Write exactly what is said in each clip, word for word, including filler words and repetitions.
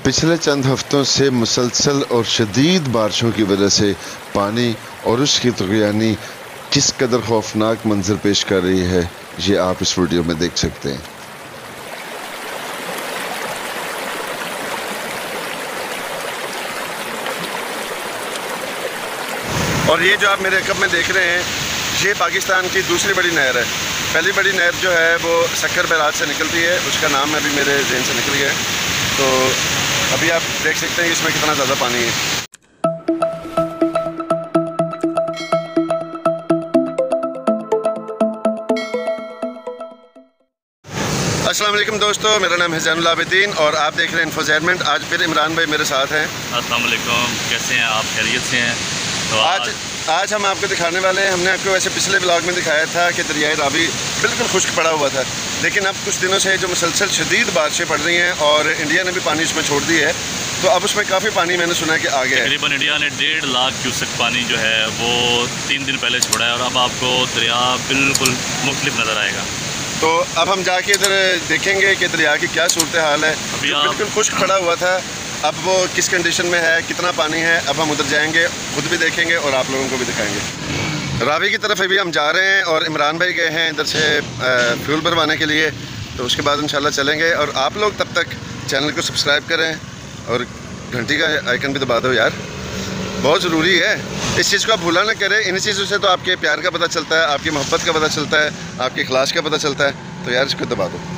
पिछले चंद हफ्तों से मुसलसल और शदीद बारिशों की वजह से पानी और उसकी तुग़यानी किस कदर खौफनाक मंजर पेश कर रही है, ये आप इस वीडियो में देख सकते हैं। और ये जो आप मेरे कप में देख रहे हैं, ये पाकिस्तान की दूसरी बड़ी नहर है। पहली बड़ी नहर जो है वो सक्कर बैराज से निकलती है, उसका नाम अभी मेरे ज़हन से निकल गया है। तो अभी आप देख सकते हैं इसमें कितना ज़्यादा पानी है। अस्सलाम वालेकुम दोस्तों, मेरा नाम है ज़ैनुल आबिदीन और आप देख रहे हैं इन्फोटेनमेंट। आज फिर इमरान भाई मेरे साथ हैं। अस्सलाम वालेकुम, कैसे हैं आप? खैरियत से हैं? तो आज आज हम आपको दिखाने वाले हैं, हमने आपको वैसे पिछले ब्लॉग में दिखाया था कि दरियाए रावी बिल्कुल खुश्क पड़ा हुआ था, लेकिन अब कुछ दिनों से जो मुसलसल शदीद बारिशें पड़ रही हैं और इंडिया ने भी पानी उसमें छोड़ दी है, तो अब उसमें काफ़ी पानी मैंने सुना है कि आ गया है। तकरीबन इंडिया ने डेढ़ लाख क्यूसेक पानी जो है वो तीन दिन पहले छोड़ा है और अब आपको दरिया बिल्कुल मुख्तलिफ नज़र आएगा। तो अब हम जाके इधर देखेंगे कि दरिया की क्या सूरत हाल है। अभी बिल्कुल खुश्क पड़ा हुआ था, अब वो किस कंडीशन में है, कितना पानी है, अब हम उधर जाएंगे, खुद भी देखेंगे और आप लोगों को भी दिखाएंगे। रावी की तरफ अभी हम जा रहे हैं और इमरान भाई गए हैं इधर से फ्यूल भरवाने के लिए, तो उसके बाद इंशाल्लाह चलेंगे। और आप लोग तब तक चैनल को सब्सक्राइब करें और घंटी का आइकन भी दबा दो यार, बहुत ज़रूरी है। इस चीज़ को आप भूला ना करें, इन चीज़ों से तो आपके प्यार का पता चलता है, आपकी मोहब्बत का पता चलता है, आपके इखलास का पता चलता है, तो यार इसको दबा दो।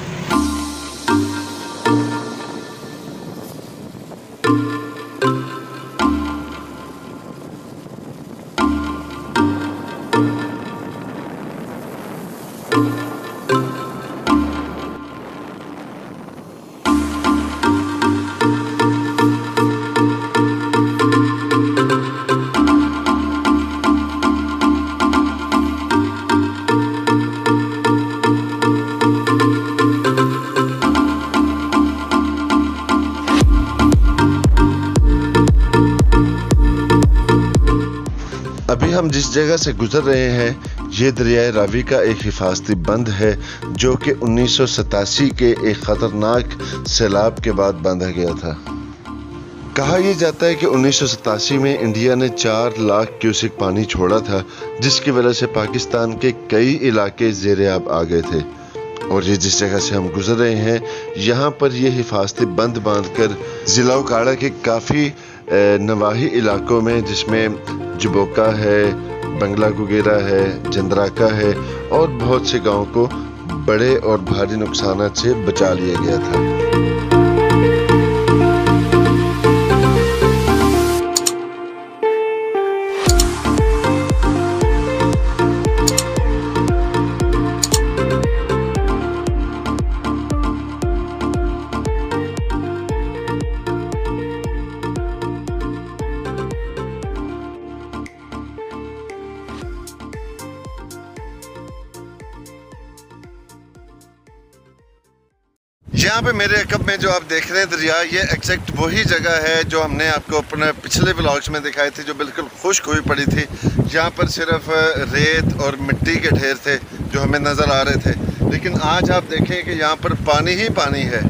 अभी हम जिस जगह से गुजर रहे हैं ये दरियाए रावी का एक हिफाजती बंद है, जो कि उन्नीस सौ सतासी के एक ख़तरनाक सैलाब के बाद बांधा गया था। कहा यह जाता है कि उन्नीस सौ सतासी में इंडिया ने चार लाख क्यूसेक पानी छोड़ा था, जिसकी वजह से पाकिस्तान के कई इलाके ज़ेर-ए-आब आ गए थे। और ये जिस जगह से हम गुजर रहे हैं, यहाँ पर यह हिफाजती बंद बांधकर ज़िला उकाड़ा के काफ़ी नवाही इलाकों में, जिसमें जबोका है, बंगला गुगेरा है, जंदराका है और बहुत से गांवों को बड़े और भारी नुकसानात से बचा लिया गया था। यहाँ पे मेरे कप में जो आप देख रहे हैं दरिया, ये एग्जैक्ट वही जगह है जो हमने आपको अपने पिछले व्लॉग्स में दिखाई थी, जो बिल्कुल खुश्क हुई पड़ी थी। यहाँ पर सिर्फ रेत और मिट्टी के ढेर थे जो हमें नज़र आ रहे थे, लेकिन आज आप देखें कि यहाँ पर पानी ही पानी है।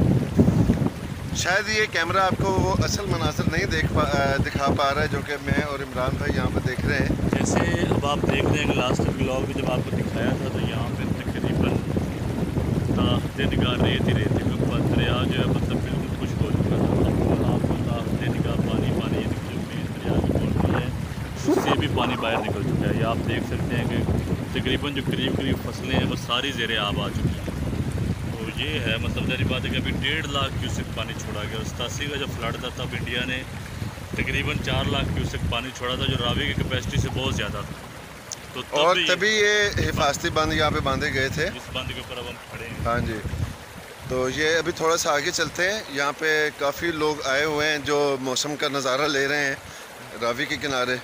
शायद ये कैमरा आपको वो असल मनासर नहीं देख पा दिखा पा रहा है जो कि मैं और इमरान भाई यहाँ पर देख रहे हैं। जैसे अब आप देख रहे हैं लास्ट व्लॉग में जब आपको दिखाया था, तो यहाँ पर तकरीबन ताकते निगाह रेत ही रेत दरिया जो है मतलब बिल्कुल खुश्क हो चुका था। अब आपको ताकते निगाह पानी पानी जो दरिया की बोलती है उससे भी पानी बाहर निकल चुका है। ये आप देख सकते हैं कि तकरीबन जो करीब करीब फसलें हैं वो सारी ज़ेर-ए-आब आ चुकी हैं। तो ये है मतलब जारी बात है कि अभी डेढ़ लाख क्यूसेक पानी छोड़ा गया। सतासी का जब फ्लड था तब इंडिया ने तकरीबन चार लाख क्यूसेक पानी छोड़ा था, जो रावी की कैपेसिटी से बहुत ज़्यादा था। तो तब और तभी ये हिफाजती बंद यहाँ पे बांधे गए थे। इस बंद के ऊपर अब हम खड़े हैं। हाँ जी, तो ये अभी थोड़ा सा आगे चलते हैं। यहाँ पे काफ़ी लोग आए हुए हैं जो मौसम का नज़ारा ले रहे हैं रावी के किनारे।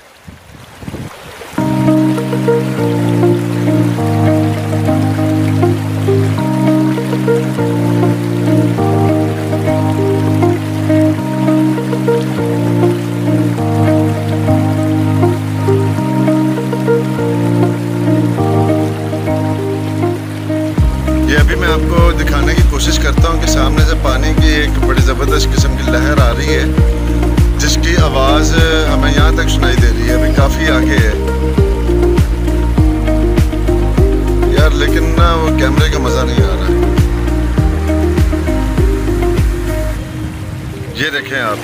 ये अभी मैं आपको दिखाने की कोशिश करता हूँ कि सामने से पानी की एक बड़ी ज़बरदस्त किस्म की लहर आ रही है जिसकी आवाज हमें यहाँ तक सुनाई दे रही है, अभी काफी आगे है यार, लेकिन ना वो कैमरे का मजा नहीं आ रहा। ये देखें आप,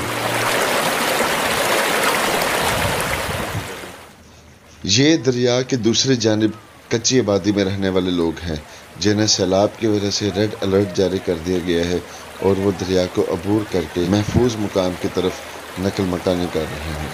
ये दरिया के दूसरी जानिब कच्ची आबादी में रहने वाले लोग हैं जिन्हें सैलाब की वजह से रेड अलर्ट जारी कर दिया गया है और वो दरिया को अबूर करके महफूज मुकाम की तरफ नकल मकानी कर रहे हैं।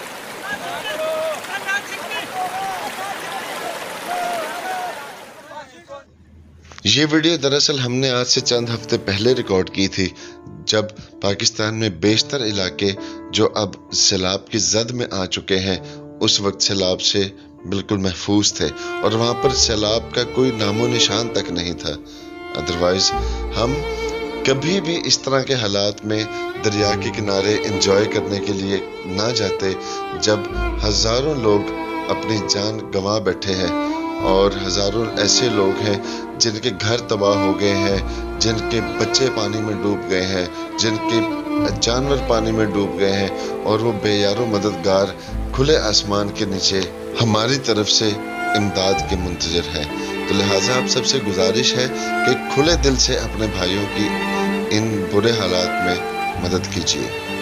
ये वीडियो दरअसल हमने आज से चंद हफ्ते पहले रिकॉर्ड की थी, जब पाकिस्तान में बेशतर इलाके जो अब सैलाब की जद में आ चुके हैं उस वक्त सैलाब से बिल्कुल महफूज थे और वहां पर सैलाब का कोई नामो निशान तक नहीं था। अदरवाइज हम कभी भी इस तरह के हालात में दरिया के किनारे एंजॉय करने के लिए ना जाते जब हजारों लोग अपनी जान गंवा बैठे हैं और हजारों ऐसे लोग हैं जिनके घर तबाह हो गए हैं, जिनके बच्चे पानी में डूब गए हैं, जिनके जानवर पानी में डूब गए हैं और वो बेयारो मददगार खुले आसमान के नीचे हमारी तरफ से इमदाद के मुंतजर है। तो लिहाजा आप सबसे गुजारिश है कि खुले दिल से अपने भाइयों की इन बुरे हालात में मदद कीजिए।